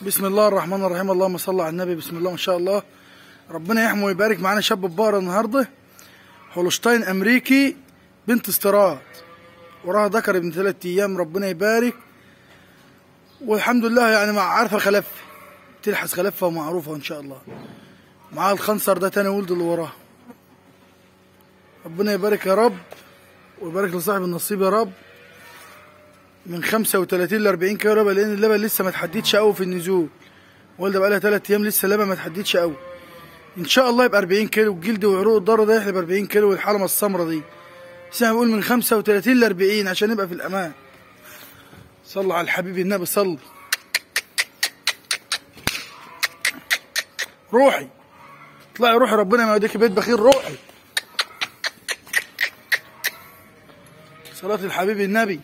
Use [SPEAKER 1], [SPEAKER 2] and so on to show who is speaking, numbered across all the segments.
[SPEAKER 1] بسم الله الرحمن الرحيم. اللهم صل على النبي. بسم الله ما شاء الله. ربنا يحمي ويبارك. معانا شاب بقرة النهارده، هولشتاين امريكي بنت استيراد، وراها ذكر ابن 3 ايام. ربنا يبارك، والحمد لله يعني عارفه خلف، تلحس خلفها ومعروفه ان شاء الله. معاها الخنصر ده تاني ولد اللي وراها. ربنا يبارك يا رب، ويبارك لصاحب النصيب يا رب. من 35 ل 40 كيلو لبن، لان اللبن لسه ما اتحددش قوي في النزول. والده بقالها 3 ايام لسه اللبن ما اتحددش قوي. ان شاء الله يبقى 40 كيلو. الجلد وعروق الضر ده يحلب 40 كيلو، والحلمه السمراء دي بس انا بقول من 35 ل 40 عشان نبقى في الامان. صلوا على الحبيب النبي. صلي. روحي اطلعي، روحي، ربنا ما يوديكي بيت بخير. روحي. صلاة الحبيب النبي.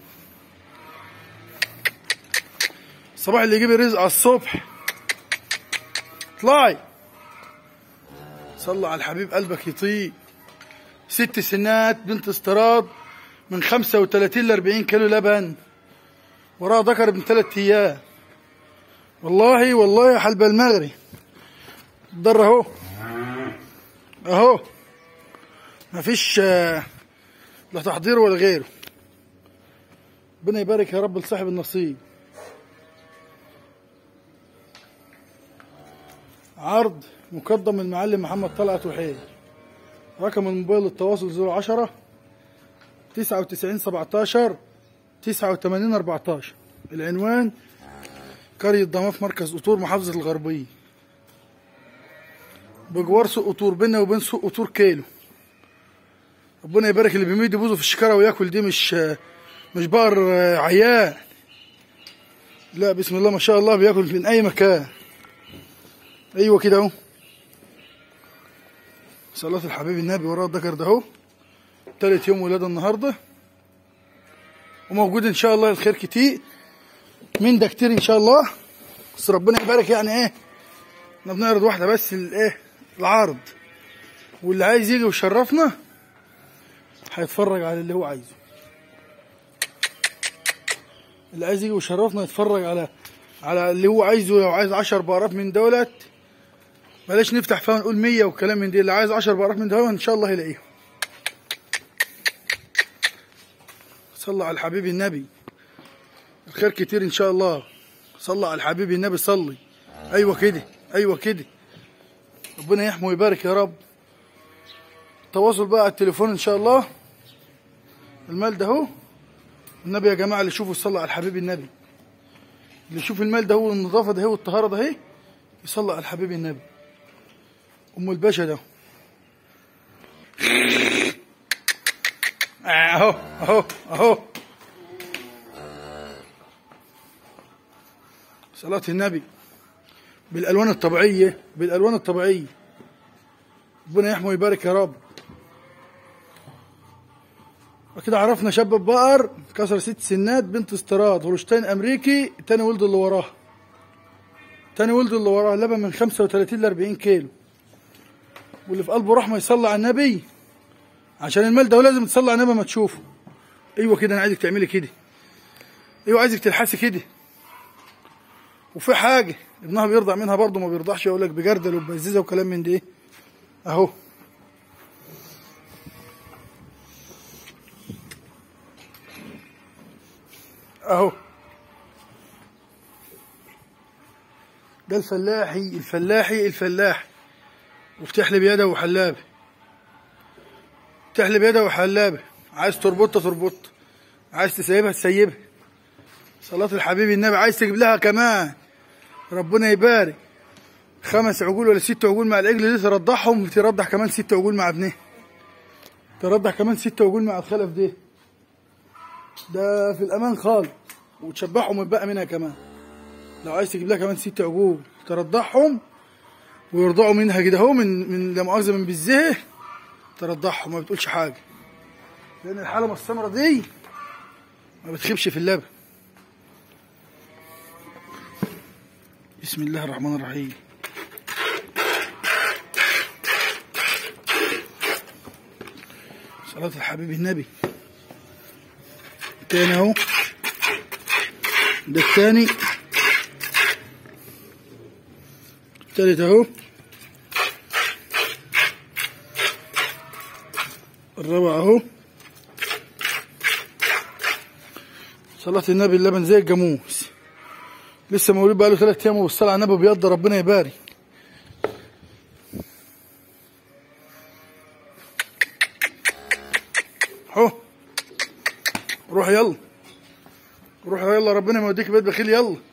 [SPEAKER 1] الصباح اللي يجيب رزق على الصبح. اطلعي. صلوا على الحبيب قلبك يطيب. 6 سنات بنت استيراد، من 35 ل 40 كيلو لبن، وراها ذكر ابن 3 ايام. والله حلبة المغري. الضر اهو اهو، مفيش لا تحضير ولا غيره. ربنا يبارك يا رب لصاحب النصيب. عرض مقدم من المعلم محمد طلعت وحيد. رقم الموبايل للتواصل 010 99 17 89 14. العنوان قرية ضماف، مركز قطور، محافظة الغربية، بجوار سوق قطور، بيننا وبين سوق قطور كيلو. ربنا يبارك. اللي بيميد بوزه في الشكارة وياكل دي مش بقر عيان، لا بسم الله ما شاء الله، بياكل من اي مكان. ايوه كده اهو. صلاة الحبيب النبي. وراه الذكر ده اهو، 3 يوم ولاده النهارده، وموجود ان شاء الله. الخير كتير من ده كتير ان شاء الله. بس ربنا يبارك. يعني ايه، احنا بنعرض واحده بس الايه العرض، واللي عايز يجي ويشرفنا هيتفرج على اللي هو عايزه. اللي عايز يجي ويشرفنا يتفرج على اللي هو عايزه. لو عايز 10 بقرات من دولت، بلاش نفتح فيها ونقول 100 والكلام من دي. اللي عايز 10 بقرات من دولت ان شاء الله يلاقيهم. صلى على الحبيب النبي. الخير كتير ان شاء الله. صلى على الحبيب النبي. صلي. ايوه كده، ايوه كده. ربنا يحمي ويبارك يا رب. التواصل بقى على التليفون ان شاء الله. المال ده اهو. النبي يا جماعه، اللي يشوفوا يصلي على الحبيب النبي. اللي يشوف المال ده هو، والنظافه ده هو، والطهاره ده اهي، يصلي على الحبيب النبي. ام الباشا ده اهو اهو اهو. صلاة النبي. بالالوان الطبيعيه، بالالوان الطبيعيه. ربنا يحمي ويبارك يا رب. وكده عرفنا شاب بقر كسر 6 سنات، بنت استيراد، هولشتاين امريكي. تاني ولد اللي وراها، تاني ولد اللي وراها. لبن من 35 ل 40 كيلو. واللي في قلبه رحمه يصلي على النبي، عشان المال ده لازم تصلي على النبي ما تشوفه. ايوه كده. انا عايزك تعملي كده. ايوه عايزك تلحسي كده. وفي حاجه ابنها بيرضع منها برضه، ما بيرضعش، يقول لك بجردل وبزيزه وكلام من دي. اهو اهو. ده الفلاحي. وبتحلب يده وحلابه، تحلب يده وحلابه. عايز تربطها تربط، عايز تسيبها تسيبها. صلاة الحبيب النبي. عايز تجيب لها كمان، ربنا يبارك، 5 عجول ولا 6 عجول مع العجل دي، ترضعهم، ترضع كمان 6 عجول مع ابنها، ترضع كمان 6 عجول مع الخلف دي. ده في الامان خالص. وتشبعهم وتبقى منها كمان. لو عايز تجيب لها كمان 6 عجول ترضعهم ويرضعوا منها كده اهو، من لا مؤاخذه من بالزه، ترضعهم ما بتقولش حاجه، لان الحلمه السمراء دي ما بتخيبش في اللبن. بسم الله الرحمن الرحيم. صلاة الحبيب النبي. التاني اهو، ده التاني. التالت اهو. الرابع اهو. صلاة النبي اللبن زي الجاموس، لسه مولود بقاله 3 ايام وبالصلاة على النبي بيض، ربنا يبارك. اهو روح يلا، روح يلا، ربنا ما يوديك بيت بخيل. يلا